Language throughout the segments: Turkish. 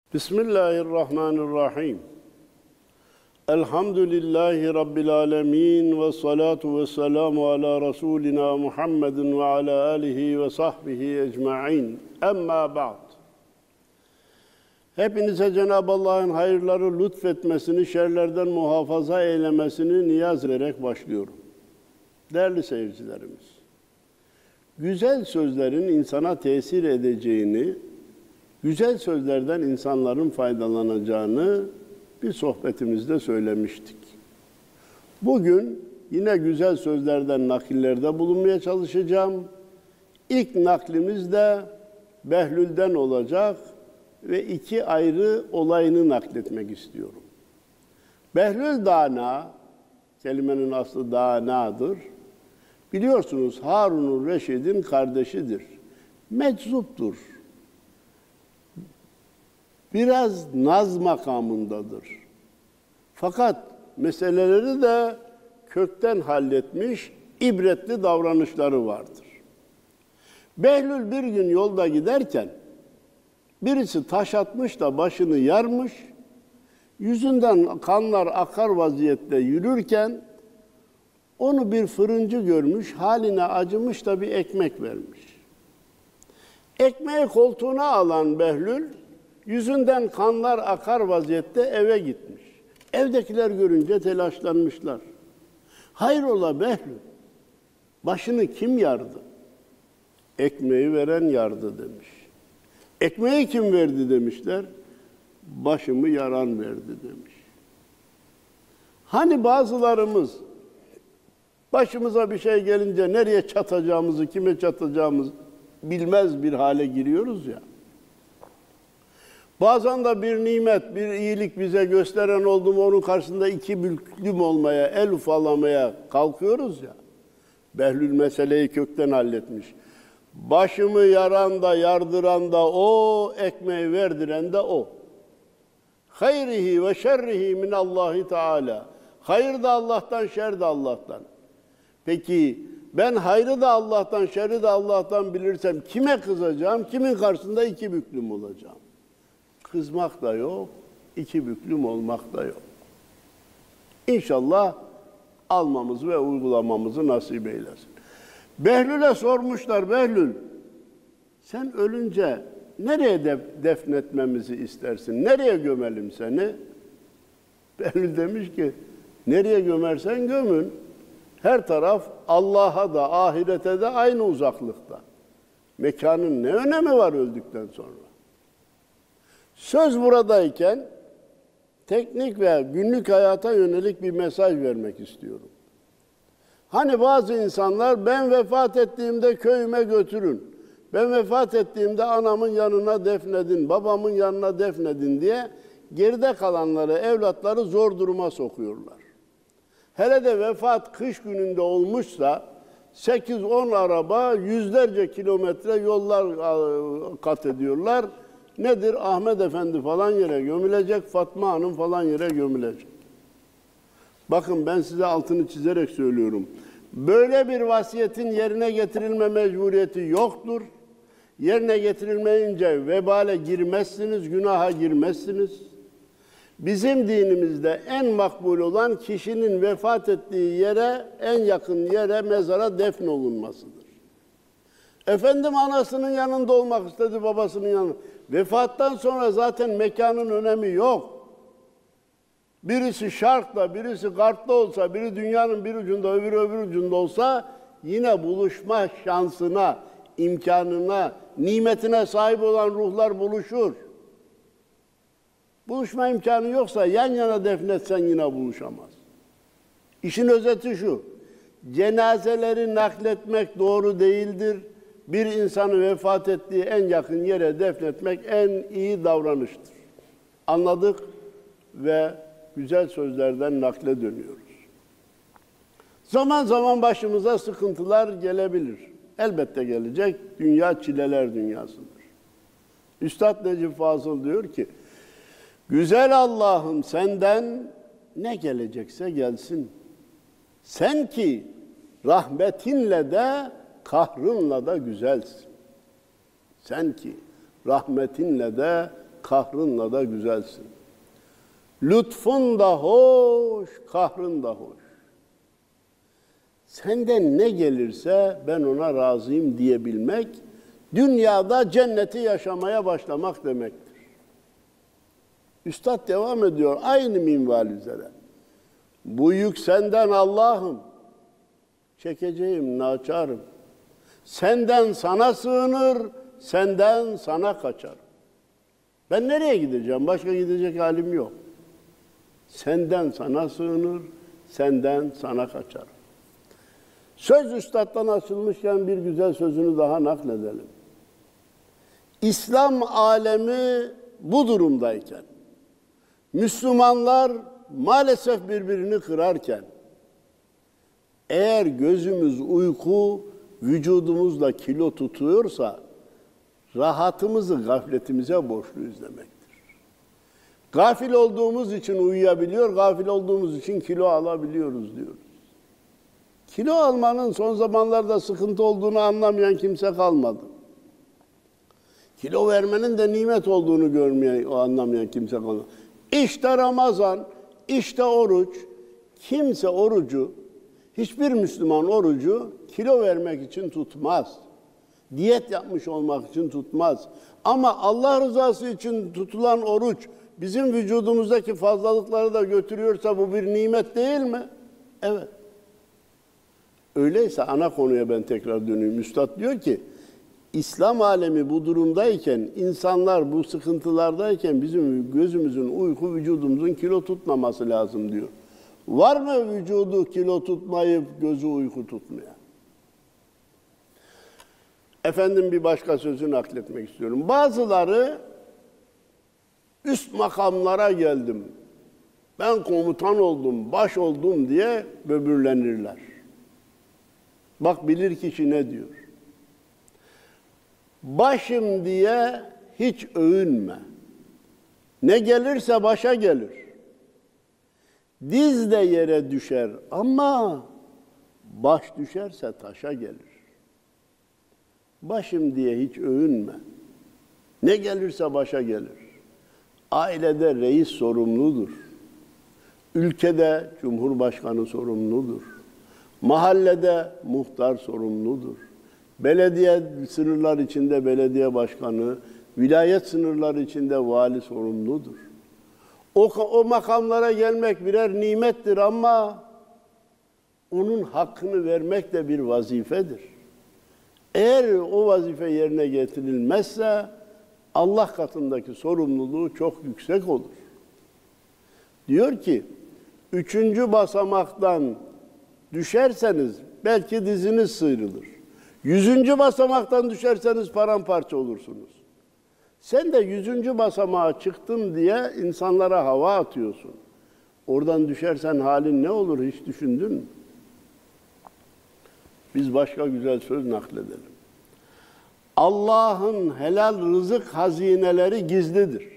Bismillahirrahmanirrahim. Elhamdülillahi Rabbil alemin ve salatu ve selamu ala Resulina Muhammedin ve ala alihi ve sahbihi ecma'in. Emma ba'd. Hepinize Cenab-ı Allah'ın hayırları lütfetmesini, şerlerden muhafaza eylemesini niyaz ederek başlıyorum. Değerli seyircilerimiz, güzel sözlerin insana tesir edeceğini, güzel sözlerden insanların faydalanacağını bir sohbetimizde söylemiştik. Bugün yine güzel sözlerden nakillerde bulunmaya çalışacağım. İlk naklimiz de Behlül'den olacak ve iki ayrı olayını nakletmek istiyorum. Behlül Dana, kelimenin aslı Dana'dır. Biliyorsunuz Harun-ur Reşid'in kardeşidir. Meczuptur. Biraz naz makamındadır. Fakat meseleleri de kökten halletmiş, ibretli davranışları vardır. Behlül bir gün yolda giderken birisi taş atmış da başını yarmış, yüzünden kanlar akar vaziyette yürürken onu bir fırıncı görmüş, haline acımış da bir ekmek vermiş. Ekmeği koltuğuna alan Behlül, yüzünden kanlar akar vaziyette eve gitmiş. Evdekiler görünce telaşlanmışlar. Hayrola Behlül, başını kim yardı? Ekmeği veren yardı demiş. Ekmeği kim verdi demişler. Başımı yaran verdi demiş. Hani bazılarımız başımıza bir şey gelince nereye çatacağımızı, kime çatacağımızı bilmez bir hale giriyoruz ya. Bazen de bir nimet, bir iyilik bize gösteren oldu mu onun karşısında iki büklüm olmaya, el ufalamaya kalkıyoruz ya. Behlül meseleyi kökten halletmiş. Başımı yaran da yardıran da o, ekmeği verdiren de o. Hayrihi ve şerrihi minallahi teala. Hayır da Allah'tan, şer de Allah'tan. Peki ben hayrı da Allah'tan, şerri de Allah'tan bilirsem kime kızacağım, kimin karşısında iki büklüm olacağım? Kızmak da yok, iki büklüm olmak da yok. İnşallah almamızı ve uygulamamızı nasip eylesin. Behlül'e sormuşlar, Behlül, sen ölünce nereye defnetmemizi istersin? Nereye gömelim seni? Behlül demiş ki, nereye gömersen gömün. Her taraf Allah'a da, ahirete de aynı uzaklıkta. Mekanın ne önemi var öldükten sonra? Söz buradayken teknik ve günlük hayata yönelik bir mesaj vermek istiyorum. Hani bazı insanlar ben vefat ettiğimde köyüme götürün, ben vefat ettiğimde anamın yanına defnedin, babamın yanına defnedin diye geride kalanları, evlatları zor duruma sokuyorlar. Hele de vefat kış gününde olmuşsa 8-10 araba yüzlerce kilometre yollar kat ediyorlar. Nedir? Ahmet Efendi falan yere gömülecek, Fatma Hanım falan yere gömülecek. Bakın ben size altını çizerek söylüyorum. Böyle bir vasiyetin yerine getirilme mecburiyeti yoktur. Yerine getirilmeyince vebale girmezsiniz, günaha girmezsiniz. Bizim dinimizde en makbul olan kişinin vefat ettiği yere, en yakın yere, mezara defnolunmasıdır. Efendim anasının yanında olmak istedi, babasının yanında. Vefattan sonra zaten mekanın önemi yok. Birisi şarkta, birisi garpta olsa, biri dünyanın bir ucunda, öbürü öbür ucunda olsa yine buluşma şansına, imkanına, nimetine sahip olan ruhlar buluşur. Buluşma imkanı yoksa yan yana defnetsen yine buluşamaz. İşin özeti şu, cenazeleri nakletmek doğru değildir. Bir insanı vefat ettiği en yakın yere defnetmek en iyi davranıştır. Anladık ve güzel sözlerden nakle dönüyoruz. Zaman zaman başımıza sıkıntılar gelebilir. Elbette gelecek. Dünya çileler dünyasıdır. Üstad Necip Fazıl diyor ki, güzel Allah'ım senden ne gelecekse gelsin. Sen ki rahmetinle de kahrınla da güzelsin. Sen ki rahmetinle de kahrınla da güzelsin. Lütfun da hoş, kahrın da hoş. Senden ne gelirse ben ona razıyım diyebilmek, dünyada cenneti yaşamaya başlamak demektir. Üstad devam ediyor aynı minval üzere. Bu yük senden Allah'ım, çekeceğim naçarım. Senden sana sığınır, senden sana kaçarım. Ben nereye gideceğim? Başka gidecek halim yok. Senden sana sığınır, senden sana kaçarım. Söz üstattan açılmışken bir güzel sözünü daha nakledelim. İslam alemi bu durumdayken, Müslümanlar maalesef birbirini kırarken, eğer gözümüz uyku, vücudumuzda kilo tutuyorsa, rahatımızı gafletimize borçluyuz demektir. Gafil olduğumuz için uyuyabiliyor, gafil olduğumuz için kilo alabiliyoruz diyoruz. Kilo almanın son zamanlarda sıkıntı olduğunu anlamayan kimse kalmadı. Kilo vermenin de nimet olduğunu anlamayan kimse kalmadı. İşte Ramazan, işte oruç. Kimse orucu, hiçbir Müslüman orucu kilo vermek için tutmaz. Diyet yapmış olmak için tutmaz. Ama Allah rızası için tutulan oruç bizim vücudumuzdaki fazlalıkları da götürüyorsa bu bir nimet değil mi? Evet. Öyleyse ana konuya ben tekrar döneyim. Üstad diyor ki, İslam alemi bu durumdayken, insanlar bu sıkıntılardayken bizim gözümüzün uyku, vücudumuzun kilo tutmaması lazım diyor. Var mı vücudu kilo tutmayıp gözü uyku tutmayan? Efendim bir başka sözü nakletmek istiyorum. Bazıları üst makamlara geldim, ben komutan oldum, baş oldum diye böbürlenirler. Bak bilir kişi ne diyor. Başım diye hiç övünme. Ne gelirse başa gelir. Diz de yere düşer ama baş düşerse taşa gelir. Başım diye hiç övünme. Ne gelirse başa gelir. Ailede reis sorumludur. Ülkede cumhurbaşkanı sorumludur. Mahallede muhtar sorumludur. Belediye sınırlar içinde belediye başkanı, vilayet sınırları içinde vali sorumludur. O makamlara gelmek birer nimettir ama onun hakkını vermek de bir vazifedir. Eğer o vazife yerine getirilmezse Allah katındaki sorumluluğu çok yüksek olur. Diyor ki, 3. basamaktan düşerseniz belki diziniz sıyrılır. 100. basamaktan düşerseniz paramparça olursunuz. Sen de 100. basamağa çıktım diye insanlara hava atıyorsun. Oradan düşersen halin ne olur hiç düşündün mü? Biz başka güzel söz nakledelim. Allah'ın helal rızık hazineleri gizlidir.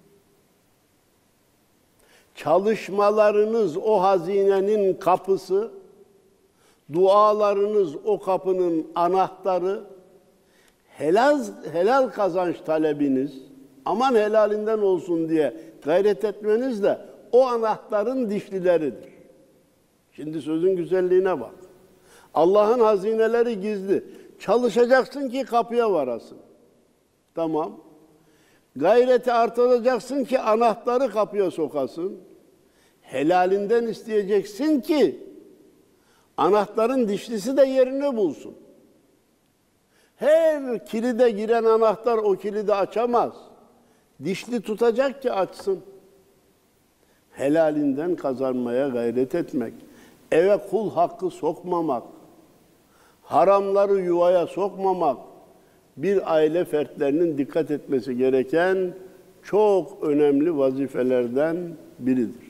Çalışmalarınız o hazinenin kapısı, dualarınız o kapının anahtarı, helal kazanç talebiniz, aman helalinden olsun diye gayret etmeniz de o anahtarın dişlileridir. Şimdi sözün güzelliğine bak. Allah'ın hazineleri gizli. Çalışacaksın ki kapıya varasın. Tamam. Gayreti artıracaksın ki anahtarı kapıya sokasın. Helalinden isteyeceksin ki anahtarın dişlisi de yerini bulsun. Her kilide giren anahtar o kilidi açamaz. Dişli tutacak ki açsın. Helalinden kazanmaya gayret etmek. Eve kul hakkı sokmamak. Haramları yuvaya sokmamak. Bir aile fertlerinin dikkat etmesi gereken çok önemli vazifelerden biridir.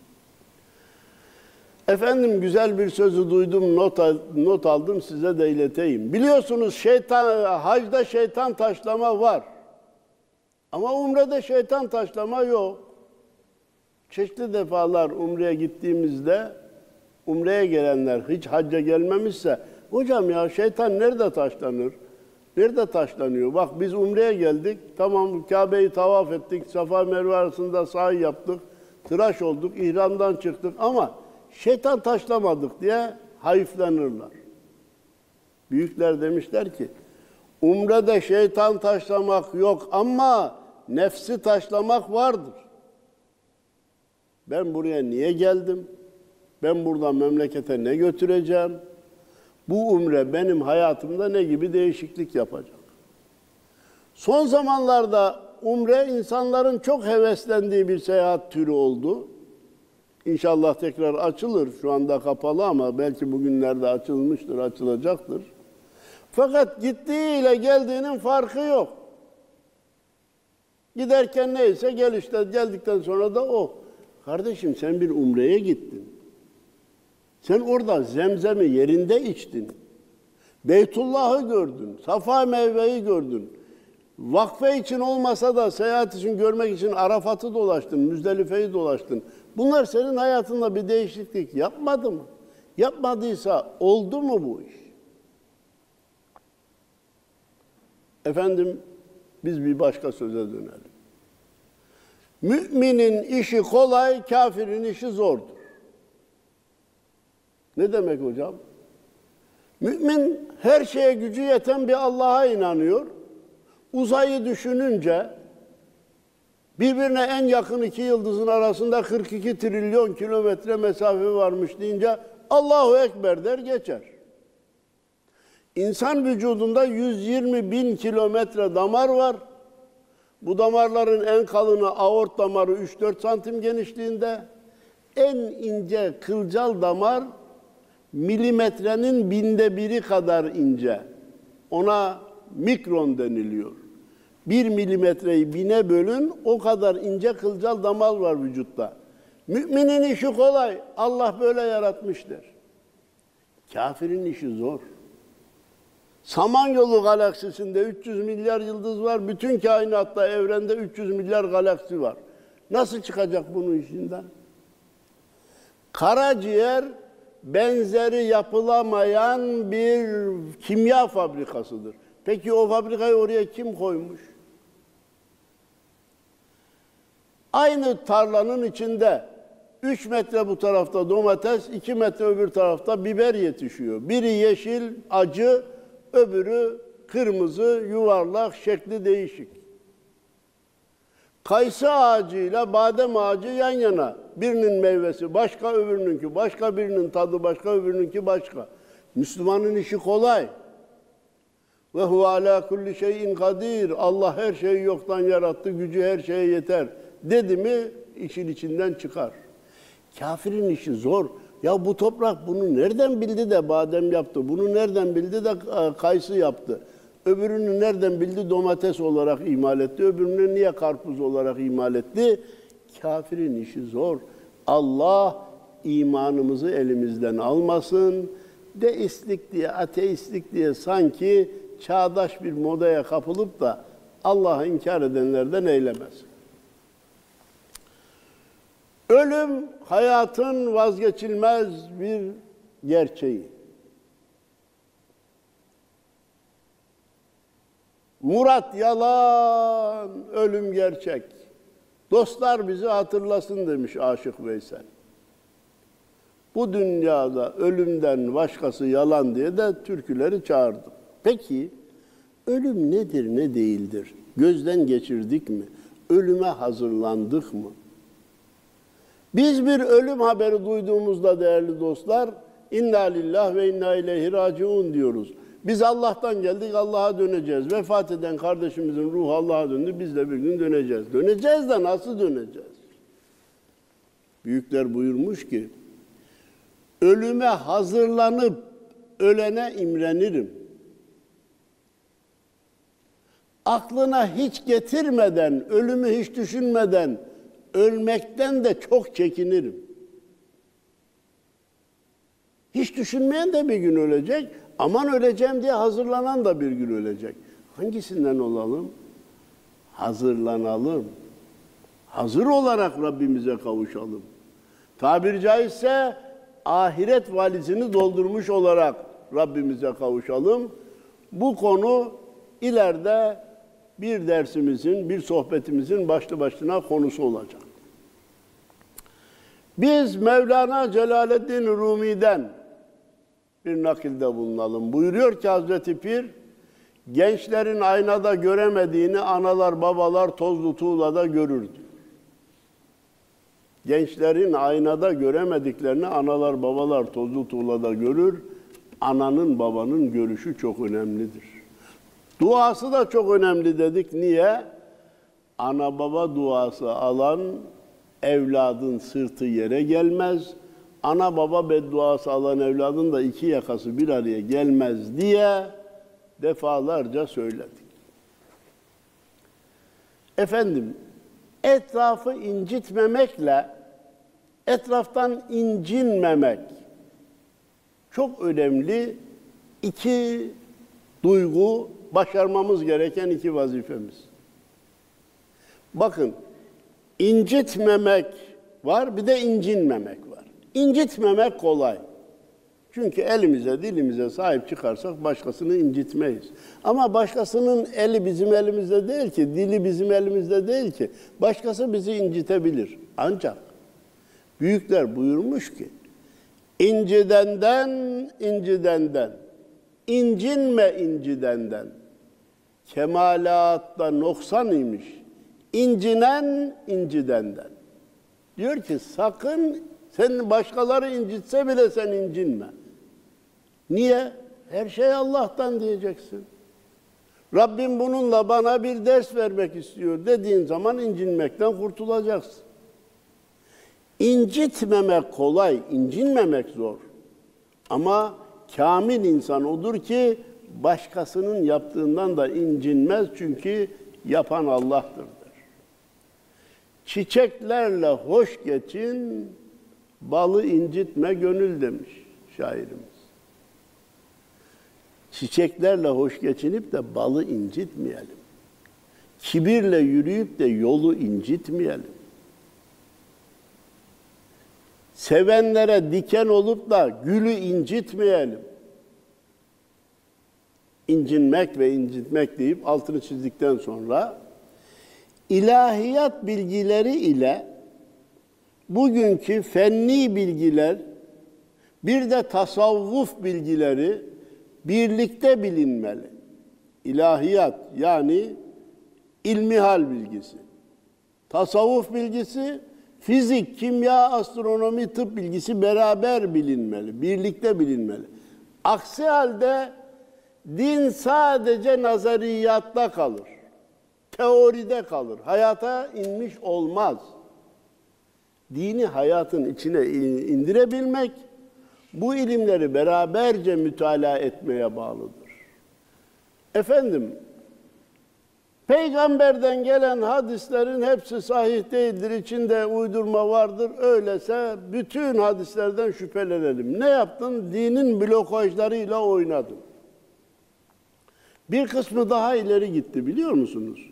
Efendim güzel bir sözü duydum, not aldım, size de ileteyim. Biliyorsunuz hacda şeytan taşlama var. Ama umrede şeytan taşlama yok. Çeşitli defalar umreye gittiğimizde, umreye gelenler hiç hacca gelmemişse, hocam ya şeytan nerede taşlanır? Nerede taşlanıyor? Bak biz Umre'ye geldik. Tamam Kabe'yi tavaf ettik. Safa Merve arasında sa'i yaptık. Tıraş olduk. İhramdan çıktık ama şeytan taşlamadık diye hayıflanırlar. Büyükler demişler ki Umre'de şeytan taşlamak yok ama nefsi taşlamak vardır. Ben buraya niye geldim? Ben buradan memlekete ne götüreceğim? Bu umre benim hayatımda ne gibi değişiklik yapacak? Son zamanlarda umre insanların çok heveslendiği bir seyahat türü oldu. İnşallah tekrar açılır. Şu anda kapalı ama belki bugünlerde açılmıştır, açılacaktır. Fakat gittiğiyle geldiğinin farkı yok. Giderken neyse gel işte, geldikten sonra da o. Kardeşim sen bir umreye gittin. Sen orada zemzemi yerinde içtin. Beytullah'ı gördün. Safa Merve'yi gördün. Vakfe için olmasa da seyahat için görmek için Arafat'ı dolaştın, Müzdelife'yi dolaştın. Bunlar senin hayatında bir değişiklik yapmadı mı? Yapmadıysa oldu mu bu iş? Efendim biz bir başka söze dönelim. Müminin işi kolay, kafirin işi zordur. Ne demek hocam? Mümin her şeye gücü yeten bir Allah'a inanıyor. Uzayı düşününce birbirine en yakın iki yıldızın arasında 42 trilyon kilometre mesafe varmış deyince Allahu Ekber der geçer. İnsan vücudunda 120 bin kilometre damar var. Bu damarların en kalını aort damarı 3-4 santim genişliğinde. En ince kılcal damar milimetrenin 1/1000'i kadar ince. Ona mikron deniliyor. 1 milimetreyi 1000'e bölün, o kadar ince kılcal damar var vücutta. Müminin işi kolay, Allah böyle yaratmıştır. Kafirin işi zor. Samanyolu galaksisinde 300 milyar yıldız var, bütün kainatta, evrende 300 milyar galaksi var. Nasıl çıkacak bunun işinden? Karaciğer benzeri yapılamayan bir kimya fabrikasıdır. Peki o fabrikayı oraya kim koymuş? Aynı tarlanın içinde 3 metre bu tarafta domates, 2 metre öbür tarafta biber yetişiyor. Biri yeşil, acı, öbürü kırmızı, yuvarlak, şekli değişik. Kayısı ağacıyla badem ağacı yan yana. Birinin meyvesi başka, öbürününki başka, birinin tadı başka, öbürününki başka. Müslümanın işi kolay. Ve huve ala kulli şeyin kadir. Allah her şeyi yoktan yarattı, gücü her şeye yeter. Dedi mi işin içinden çıkar. Kafirin işi zor. Ya bu toprak bunu nereden bildi de badem yaptı? Bunu nereden bildi de kayısı yaptı? Öbürünü nereden bildi domates olarak imal etti? Öbürünü niye karpuz olarak imal etti? Kafirin işi zor. Allah imanımızı elimizden almasın. Deistlik diye, ateistlik diye sanki çağdaş bir modaya kapılıp da Allah'ı inkar edenlerden eylemesin. Ölüm hayatın vazgeçilmez bir gerçeği. Murat yalan, ölüm gerçek. Dostlar bizi hatırlasın demiş Aşık Veysel. Bu dünyada ölümden başkası yalan diye de türküleri çağırdım. Peki ölüm nedir, ne değildir? Gözden geçirdik mi? Ölüme hazırlandık mı? Biz bir ölüm haberi duyduğumuzda değerli dostlar, inna lillah ve inna ileyhi raciun diyoruz. Biz Allah'tan geldik, Allah'a döneceğiz. Vefat eden kardeşimizin ruhu Allah'a döndü, biz de bir gün döneceğiz. Döneceğiz de nasıl döneceğiz? Büyükler buyurmuş ki, ölüme hazırlanıp ölene imrenirim. Aklına hiç getirmeden, ölümü hiç düşünmeden ölmekten de çok çekinirim. Hiç düşünmeyen de bir gün ölecek, aman öleceğim diye hazırlanan da bir gün ölecek. Hangisinden olalım? Hazırlanalım. Hazır olarak Rabbimize kavuşalım. Tabiri caizse ahiret valizini doldurmuş olarak Rabbimize kavuşalım. Bu konu ileride bir dersimizin, bir sohbetimizin başlı başına konusu olacak. Biz Mevlana Celaleddin Rumi'den bir nakilde bulunalım. Buyuruyor ki Hazreti Pir, gençlerin aynada göremediğini analar babalar tozlu tuğlada görürdü. Gençlerin aynada göremediklerini analar babalar tozlu tuğlada görür. Ananın babanın görüşü çok önemlidir. Duası da çok önemli dedik. Niye? Ana baba duası alan evladın sırtı yere gelmez. Ana baba bedduası alan evladın da iki yakası bir araya gelmez diye defalarca söyledik. Efendim, etrafı incitmemekle etraftan incinmemek çok önemli iki duygu, başarmamız gereken iki vazifemiz. Bakın, incitmemek var, bir de incinmemek var. İncitmemek kolay. Çünkü elimize, dilimize sahip çıkarsak başkasını incitmeyiz. Ama başkasının eli bizim elimizde değil ki, dili bizim elimizde değil ki. Başkası bizi incitebilir. Ancak büyükler buyurmuş ki, incidenden, incinme incidenden. Kemalatta noksan imiş, incinen incidenden. Diyor ki sakın, sen başkaları incitse bile sen incinme. Niye? Her şey Allah'tan diyeceksin. Rabbim bununla bana bir ders vermek istiyor dediğin zaman incinmekten kurtulacaksın. İncitmemek kolay, incinmemek zor. Ama kamil insan odur ki başkasının yaptığından da incinmez çünkü yapan Allah'tır der. Çiçeklerle hoş geçin, balı incitme gönül demiş şairimiz. Çiçeklerle hoş geçinip de balı incitmeyelim. Kibirle yürüyüp de yolu incitmeyelim. Sevenlere diken olup da gülü incitmeyelim. İncinmek ve incitmek deyip altını çizdikten sonra ilahiyat bilgileri ile bugünkü fenni bilgiler bir de tasavvuf bilgileri birlikte bilinmeli. İlahiyat yani ilmihal bilgisi. Tasavvuf bilgisi, fizik, kimya, astronomi, tıp bilgisi beraber bilinmeli, birlikte bilinmeli. Aksi halde din sadece nazariyatta kalır, teoride kalır, hayata inmiş olmaz. Dini hayatın içine indirebilmek, bu ilimleri beraberce mütalaa etmeye bağlıdır. Efendim, Peygamberden gelen hadislerin hepsi sahih değildir, içinde uydurma vardır. Öyleyse bütün hadislerden şüphelenelim. Ne yaptın? Dinin blokajlarıyla oynadın. Bir kısmı daha ileri gitti, biliyor musunuz?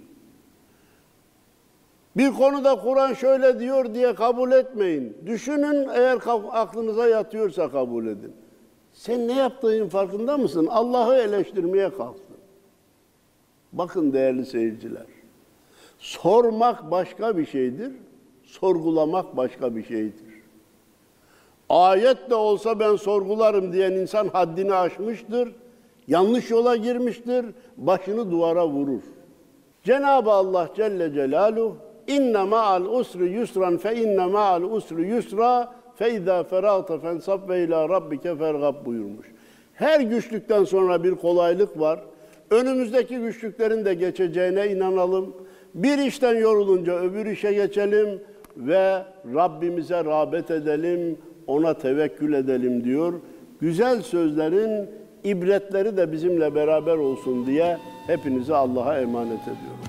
Bir konuda Kur'an şöyle diyor diye kabul etmeyin. Düşünün, eğer aklınıza yatıyorsa kabul edin. Sen ne yaptığın farkında mısın? Allah'ı eleştirmeye kalktın. Bakın değerli seyirciler, sormak başka bir şeydir, sorgulamak başka bir şeydir. Ayet de olsa ben sorgularım diyen insan haddini aşmıştır, yanlış yola girmiştir, başını duvara vurur. Cenab-ı Allah Celle Celaluhu, İnne ma'al usri yusran fe inne ma'al usri yusra fe izâ ferâte fensab ve ilâ rabbike fergab buyurmuş. Her güçlükten sonra bir kolaylık var. Önümüzdeki güçlüklerin de geçeceğine inanalım. Bir işten yorulunca öbür işe geçelim ve Rabbimize rağbet edelim, ona tevekkül edelim diyor. Güzel sözlerin ibretleri de bizimle beraber olsun diye hepinizi Allah'a emanet ediyorum.